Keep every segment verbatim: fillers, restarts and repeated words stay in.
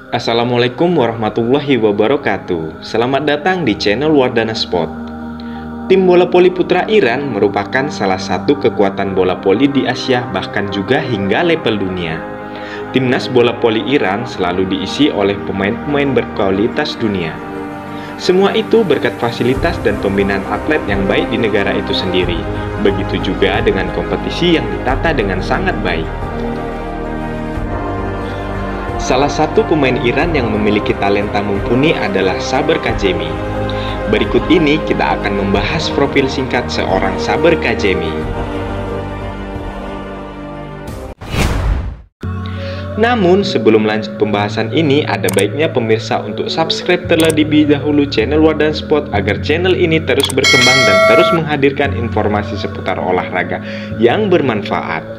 Assalamualaikum warahmatullahi wabarakatuh. Selamat datang di channel Wardana Sport. Tim bola voli putra Iran merupakan salah satu kekuatan bola voli di Asia, bahkan juga hingga level dunia. Timnas bola voli Iran selalu diisi oleh pemain-pemain berkualitas dunia. Semua itu berkat fasilitas dan pembinaan atlet yang baik di negara itu sendiri. Begitu juga dengan kompetisi yang ditata dengan sangat baik. Salah satu pemain Iran yang memiliki talenta mumpuni adalah Saber Kajemi. Berikut ini kita akan membahas profil singkat seorang Saber Kajemi. Namun sebelum lanjut pembahasan ini, ada baiknya pemirsa untuk subscribe terlebih dahulu channel Wardana Sport agar channel ini terus berkembang dan terus menghadirkan informasi seputar olahraga yang bermanfaat.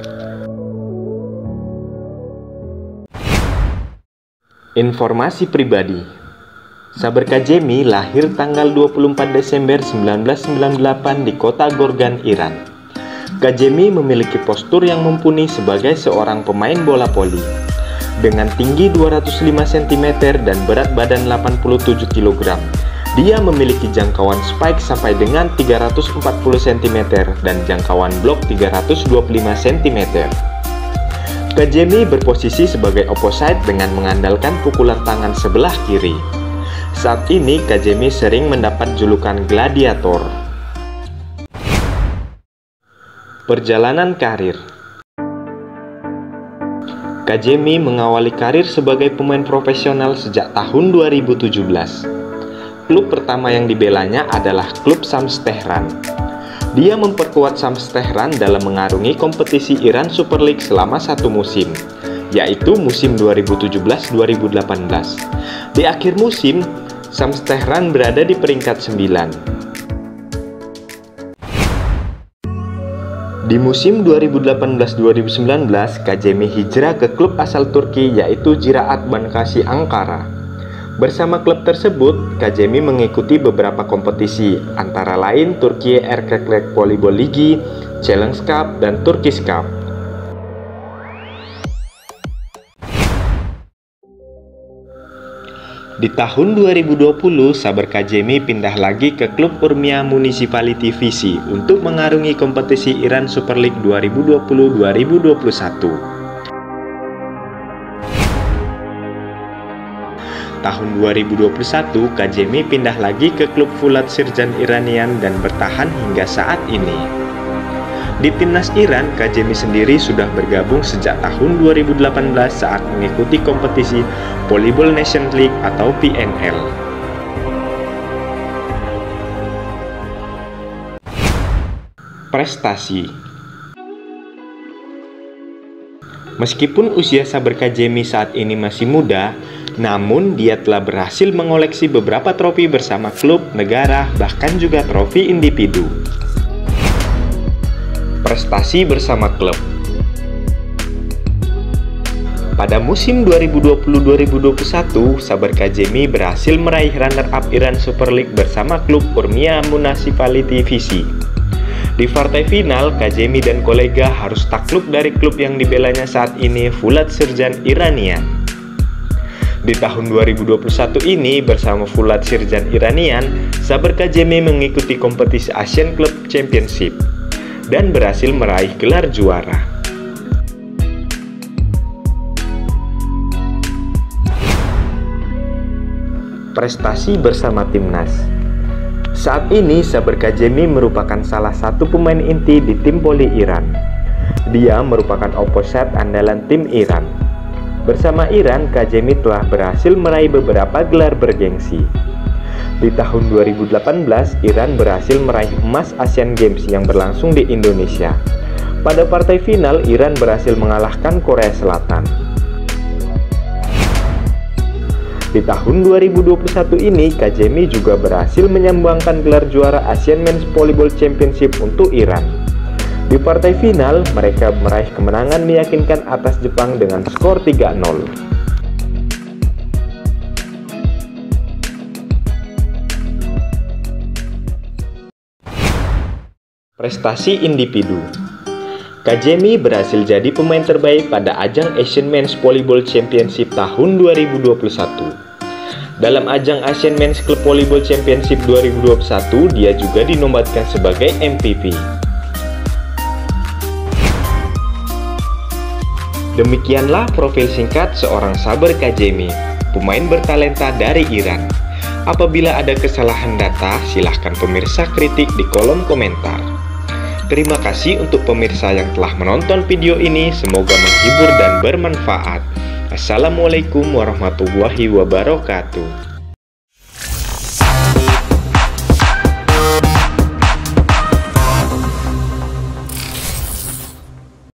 Informasi pribadi. Saber Kajemi lahir tanggal dua puluh empat Desember seribu sembilan ratus sembilan puluh delapan di kota Gorgan, Iran. Kajemi memiliki postur yang mumpuni sebagai seorang pemain bola voli. Dengan tinggi dua ratus lima sentimeter dan berat badan delapan puluh tujuh kilogram, dia memiliki jangkauan spike sampai dengan tiga ratus empat puluh sentimeter dan jangkauan blok tiga ratus dua puluh lima sentimeter. Kajemi berposisi sebagai opposite dengan mengandalkan pukulan tangan sebelah kiri. Saat ini Kajemi sering mendapat julukan gladiator. Perjalanan karir. Kajemi mengawali karir sebagai pemain profesional sejak tahun dua ribu tujuh belas. Klub pertama yang dibelanya adalah klub Shams Tehran. Dia memperkuat Shams Tehran dalam mengarungi kompetisi Iran Super League selama satu musim, yaitu musim dua ribu tujuh belas dua ribu delapan belas. Di akhir musim, Shams Tehran berada di peringkat sembilan. Di musim dua ribu delapan belas dua ribu sembilan belas, Kajemi hijrah ke klub asal Turki yaitu Ziraat Bankasi Ankara. Bersama klub tersebut, Kajemi mengikuti beberapa kompetisi, antara lain Turkiye Erkekler Volleyball Ligi, Challenge Cup, dan Turkish Cup. Di tahun dua ribu dua puluh, Saber Kajemi pindah lagi ke klub Urmia Municipality V C untuk mengarungi kompetisi Iran Super League dua ribu dua puluh dua ribu dua puluh satu. Tahun dua ribu dua puluh satu, Kajemi pindah lagi ke klub Fulat Sirjan Iranian dan bertahan hingga saat ini. Di timnas Iran, Kajemi sendiri sudah bergabung sejak tahun dua ribu delapan belas saat mengikuti kompetisi Volleyball Nations League atau V N L. Prestasi. Meskipun usia Saber Kajemi saat ini masih muda, namun dia telah berhasil mengoleksi beberapa trofi bersama klub, negara, bahkan juga trofi individu. Prestasi bersama klub. Pada musim dua ribu dua puluh dua ribu dua puluh satu, Saber Kajemi berhasil meraih runner-up Iran Super League bersama klub Urmia Municipality V C. Di partai final, Kajemi dan kolega harus takluk dari klub yang dibelanya saat ini, Fulat Sirjan Iranian. Di tahun dua ribu dua puluh satu ini, bersama Fulat Sirjan Iranian, Saber Kajemi mengikuti kompetisi Asian Club Championship dan berhasil meraih gelar juara. Prestasi bersama timnas. Saat ini, Saber Kajemi merupakan salah satu pemain inti di tim voli Iran. Dia merupakan opposite andalan tim Iran. Bersama Iran, Kajemi telah berhasil meraih beberapa gelar bergengsi. Di tahun dua ribu delapan belas, Iran berhasil meraih emas Asian Games yang berlangsung di Indonesia. Pada partai final, Iran berhasil mengalahkan Korea Selatan. Di tahun dua ribu dua puluh satu ini, Kajemi juga berhasil menyumbangkan gelar juara Asian Men's Volleyball Championship untuk Iran. Di partai final, mereka meraih kemenangan meyakinkan atas Jepang dengan skor tiga nol. Prestasi individu. Kajemi berhasil jadi pemain terbaik pada ajang Asian Men's Volleyball Championship tahun dua ribu dua puluh satu. Dalam ajang Asian Men's Club Volleyball Championship dua ribu dua puluh satu, dia juga dinobatkan sebagai M V P. Demikianlah profil singkat seorang Saber Kajemi, pemain bertalenta dari Iran. Apabila ada kesalahan data, silahkan pemirsa kritik di kolom komentar. Terima kasih untuk pemirsa yang telah menonton video ini, semoga menghibur dan bermanfaat. Assalamualaikum warahmatullahi wabarakatuh.